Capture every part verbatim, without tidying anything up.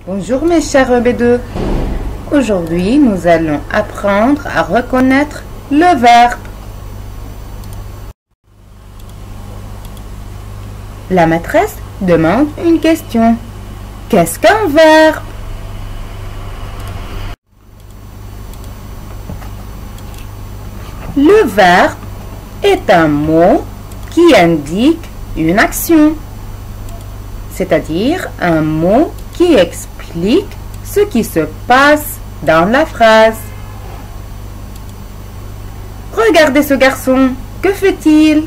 Bonjour mes chers B deux. Aujourd'hui, nous allons apprendre à reconnaître le verbe. La maîtresse demande une question. Qu'est-ce qu'un verbe? Le verbe est un mot qui indique une action, c'est-à-dire un mot qui explique ce qui se passe dans la phrase. Regardez ce garçon, que fait-il?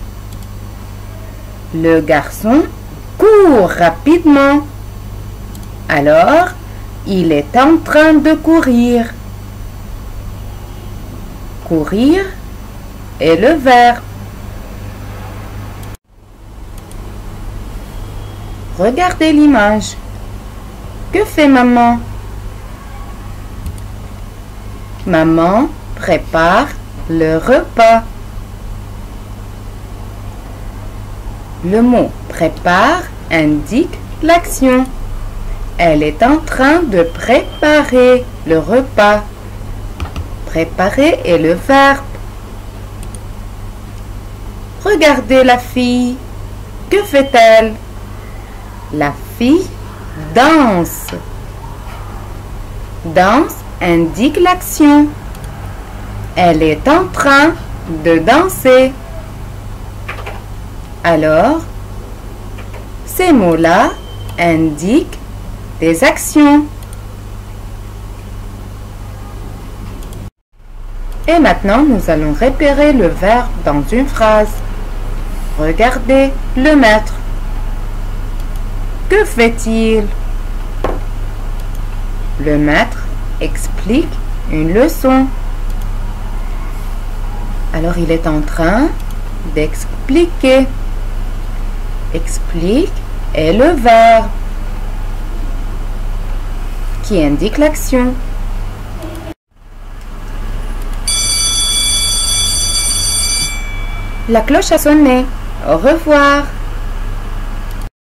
Le garçon court rapidement. Alors, il est en train de courir. Courir est le verbe. Regardez l'image. Que fait maman? Maman prépare le repas. Le mot prépare indique l'action. Elle est en train de préparer le repas. Préparer est le verbe. Regardez la fille. Que fait-elle? La fille danse. Danse indique l'action. Elle est en train de danser. Alors, ces mots-là indiquent des actions. Et maintenant, nous allons repérer le verbe dans une phrase. Regardez le maître. Que fait-il? Le maître explique une leçon. Alors, il est en train d'expliquer. Explique est le verbe qui indique l'action. La cloche a sonné. Au revoir.